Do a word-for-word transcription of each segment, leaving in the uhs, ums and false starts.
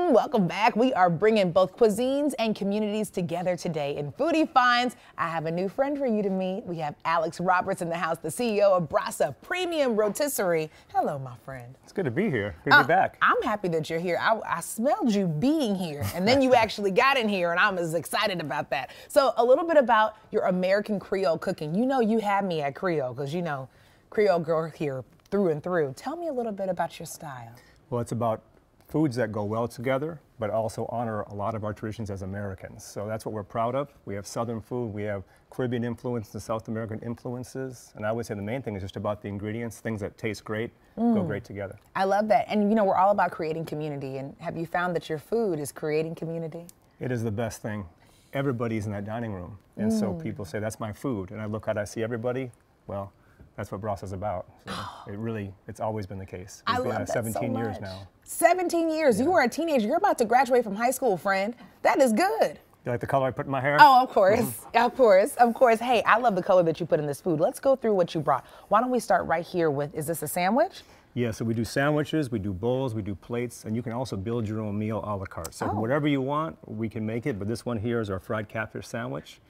Welcome, welcome back. We are bringing both cuisines and communities together today in Foodie Finds. I have a new friend for you to meet. We have Alex Roberts in the house, the C E O of Brasa Premium Rotisserie. Hello, my friend. It's good to be here. Good to uh, be back. I'm happy that you're here. I, I smelled you being here, and then you actually got in here, and I'm as excited about that. So a little bit about your American Creole cooking. You know you had me at Creole, because you know Creole girl here through and through. Tell me a little bit about your style. Well, it's about foods that go well together, but also honor a lot of our traditions as Americans. So that's what we're proud of. We have Southern food, we have Caribbean influence and South American influences. And I would say the main thing is just about the ingredients, things that taste great, mm. go great together. I love that. And you know, we're all about creating community. And have you found that your food is creating community? It is the best thing. Everybody's in that dining room. And mm. so people say, that's my food. And I look out, I see everybody. Well, that's what Brasa is about. So it really, it's always been the case. It's I been love that seventeen so years much. now. seventeen years. Yeah. You were a teenager. You're about to graduate from high school, friend. That is good. You like the color I put in my hair? Oh, of course. Mm-hmm. Of course. Of course. Hey, I love the color that you put in this food. Let's go through what you brought. Why don't we start right here with, is this a sandwich? Yeah, so we do sandwiches, we do bowls, we do plates, and you can also build your own meal a la carte. So oh. whatever you want, we can make it, but this one here is our fried catfish sandwich.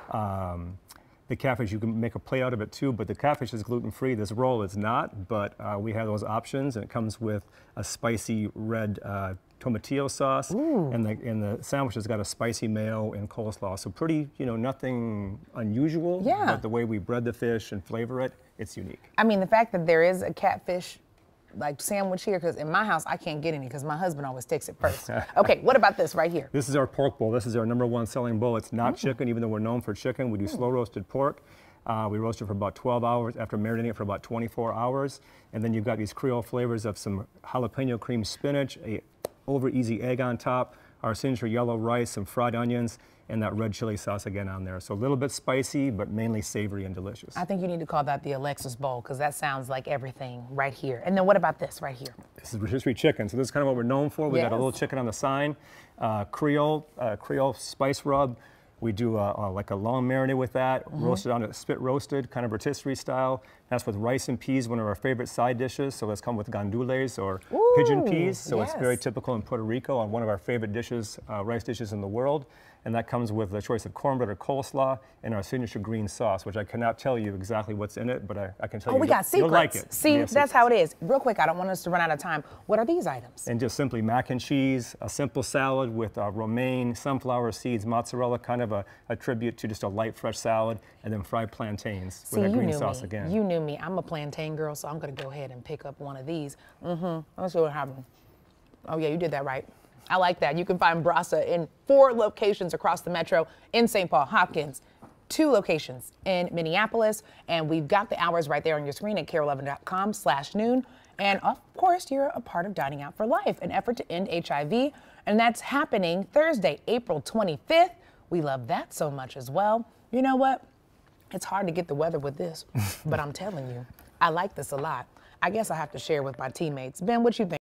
Um, The catfish, you can make a plate out of it too, but the catfish is gluten-free. This roll is not, but uh, we have those options, and it comes with a spicy red uh, tomatillo sauce, and the, and the sandwich has got a spicy mayo and coleslaw. So pretty, you know, nothing unusual, yeah. but the way we bread the fish and flavor it, it's unique. I mean, the fact that there is a catfish like sandwich here, because in my house I can't get any because my husband always takes it first. Okay, what about this right here? This is our pork bowl. This is our number one selling bowl. It's not mm. chicken, even though we're known for chicken. We do mm. slow roasted pork. Uh, we roast it for about twelve hours after marinating it for about twenty-four hours. And then you've got these Creole flavors of some jalapeno cream spinach, a over easy egg on top, our signature yellow rice, some fried onions, and that red chili sauce again on there. So a little bit spicy, but mainly savory and delicious. I think you need to call that the Alexis bowl, because that sounds like everything right here. And then what about this right here? This is rotisserie chicken. So this is kind of what we're known for. We yes. got a little chicken on the side, uh, Creole, uh, Creole spice rub. We do a, a, like a long marinade with that, mm-hmm. roasted on a spit roasted, kind of rotisserie style. That's with rice and peas, one of our favorite side dishes. So let's come with gandules or Ooh, pigeon peas. So yes. it's very typical in Puerto Rico, and one of our favorite dishes, uh, rice dishes in the world. And that comes with the choice of cornbread or coleslaw and our signature green sauce, which I cannot tell you exactly what's in it, but I, I can tell oh, you we got secrets. You'll like it. See, that's secrets. How it is. Real quick, I don't want us to run out of time. What are these items? And just simply mac and cheese, a simple salad with uh, romaine, sunflower seeds, mozzarella, kind of a, a tribute to just a light, fresh salad, and then fried plantains See, with that green knew sauce me. again. You knew me. I'm a plantain girl, so I'm going to go ahead and pick up one of these. Mm-hmm. Let's see what happens. Oh, yeah, you did that right. I like that. You can find Brasa in four locations across the metro, in Saint Paul, Hopkins, two locations in Minneapolis, and we've got the hours right there on your screen at kare eleven dot com slash noon. And of course, you're a part of Dining Out for Life, an effort to end H I V, and that's happening Thursday, April twenty-fifth. We love that so much as well. You know what? It's hard to get the weather with this, but I'm telling you, I like this a lot. I guess I have to share with my teammates. Ben, what you think?